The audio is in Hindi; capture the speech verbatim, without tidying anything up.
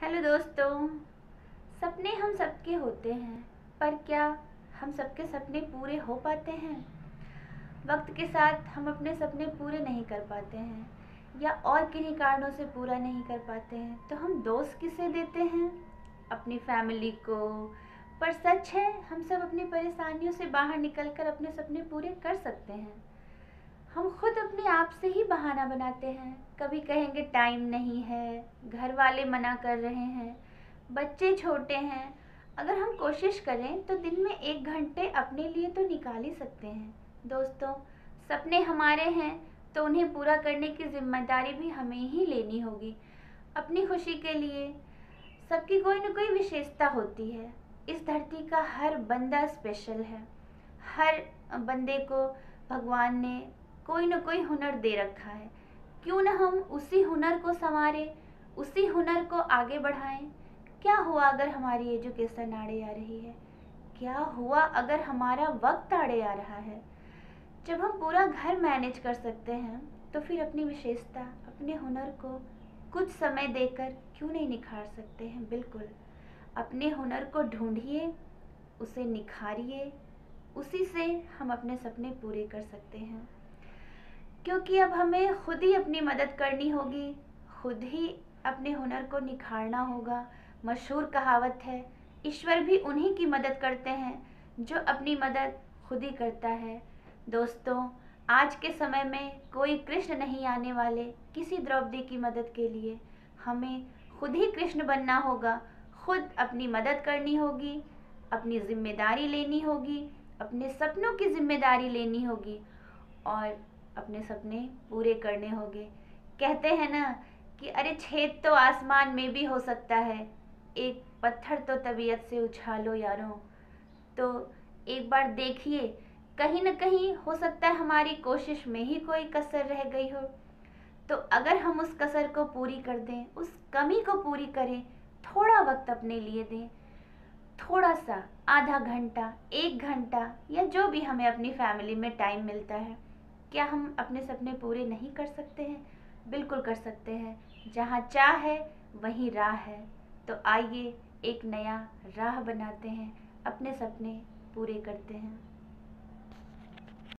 हेलो दोस्तों। सपने हम सबके होते हैं, पर क्या हम सबके सपने पूरे हो पाते हैं? वक्त के साथ हम अपने सपने पूरे नहीं कर पाते हैं या और किन्हीं कारणों से पूरा नहीं कर पाते हैं, तो हम दोष किसे देते हैं? अपनी फैमिली को। पर सच है, हम सब अपनी परेशानियों से बाहर निकलकर अपने सपने पूरे कर सकते हैं। हम खुद अपने आप से ही बहाना बनाते हैं। कभी कहेंगे टाइम नहीं है, घर वाले मना कर रहे हैं, बच्चे छोटे हैं। अगर हम कोशिश करें तो दिन में एक घंटे अपने लिए तो निकाल ही सकते हैं। दोस्तों, सपने हमारे हैं तो उन्हें पूरा करने की जिम्मेदारी भी हमें ही लेनी होगी। अपनी खुशी के लिए सबकी कोई न कोई विशेषता होती है। इस धरती का हर बंदा स्पेशल है। हर बंदे को भगवान ने कोई न कोई हुनर दे रखा है। क्यों न हम उसी हुनर को संवारें, उसी हुनर को आगे बढ़ाएं। क्या हुआ अगर हमारी एजुकेशन आड़े आ रही है? क्या हुआ अगर हमारा वक्त आड़े आ रहा है? जब हम पूरा घर मैनेज कर सकते हैं तो फिर अपनी विशेषता, अपने हुनर को कुछ समय देकर क्यों नहीं निखार सकते हैं? बिल्कुल, अपने हुनर को ढूंढिए, उसे निखारिए, उसी से हम अपने सपने पूरे कर सकते हैं। क्योंकि अब हमें खुद ही अपनी मदद करनी होगी, खुद ही अपने हुनर को निखारना होगा। मशहूर कहावत है, ईश्वर भी उन्हीं की मदद करते हैं जो अपनी मदद खुद ही करता है। दोस्तों, आज के समय में कोई कृष्ण नहीं आने वाले किसी द्रौपदी की मदद के लिए। हमें खुद ही कृष्ण बनना होगा, खुद अपनी मदद करनी होगी, अपनी जिम्मेदारी लेनी होगी, अपने सपनों की जिम्मेदारी लेनी होगी और अपने सपने पूरे करने होंगे। कहते हैं ना कि अरे छेद तो आसमान में भी हो सकता है, एक पत्थर तो तबीयत से उछालो यारों। तो एक बार देखिए, कहीं न कहीं हो सकता है हमारी कोशिश में ही कोई कसर रह गई हो। तो अगर हम उस कसर को पूरी कर दें, उस कमी को पूरी करें, थोड़ा वक्त अपने लिए दें, थोड़ा सा आधा घंटा, एक घंटा या जो भी हमें अपनी फैमिली में टाइम मिलता है, क्या हम अपने सपने पूरे नहीं कर सकते हैं? बिल्कुल कर सकते हैं। जहाँ चाह है वहीं राह है। तो आइए एक नया राह बनाते हैं, अपने सपने पूरे करते हैं।